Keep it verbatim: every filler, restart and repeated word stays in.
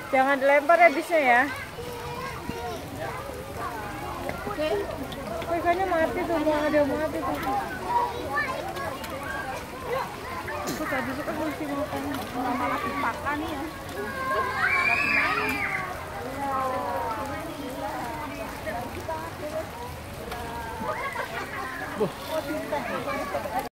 Jangan dilempar ya bisnya ya. Oh, ikannya mati tuh, mau ada mati tuh. Aku tadi tuh kan masih makan. Malah dimakan ya. Malah dimakan.